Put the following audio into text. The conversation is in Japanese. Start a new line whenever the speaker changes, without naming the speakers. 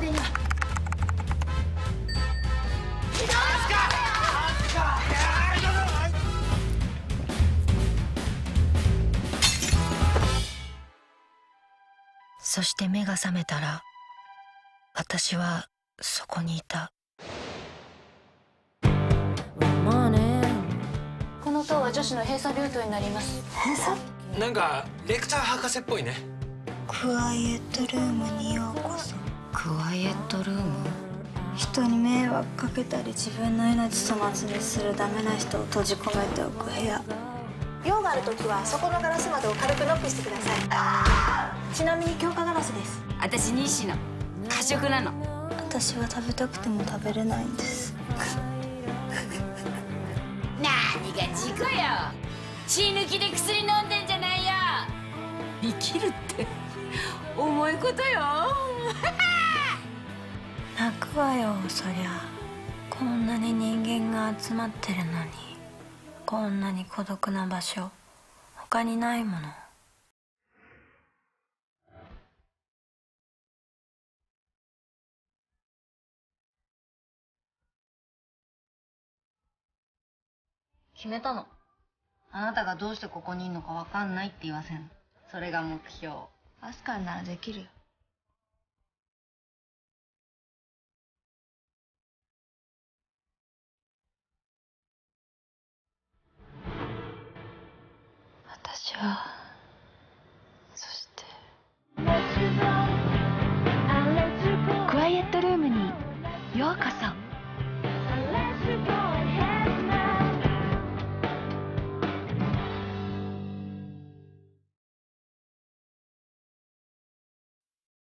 めには。そして目が覚めたら、私はそこにいた。この塔は女子の閉鎖ルートになります。
閉鎖？
なんかレクチャー博士っぽいね。
クワイエットルームにようこそ。
クワイエットルーム？
人に迷惑かけたり自分の命粗末にするダメな人を閉じ込めておく部屋。用があるときはそこのガラス窓を軽くノックしてください。ちなみに強化ガラスです。
私西野、過食なの。
私は食べたくても食べれないんです。
何が事故よ。血抜きで薬飲んでんじゃないよ。生きるって重いことよ。
泣くわよ、そりゃ。こんなに人間が集まってるのに、こんなに孤独な場所他にないもの。
決めたの。あなたがどうしてここにいるのか分かんないって言わせん。それが目標。
アスカならできるよ。私はそして
クワイエットルームにようこそ。